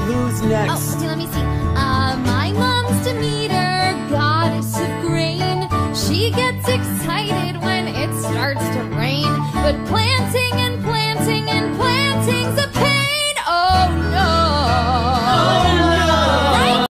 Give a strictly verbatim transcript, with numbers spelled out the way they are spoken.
who's next? Oh, okay, let me see. Uh, my mom's Demeter, goddess of grain. She gets excited when it starts to rain. But planting and planting and planting's a pain.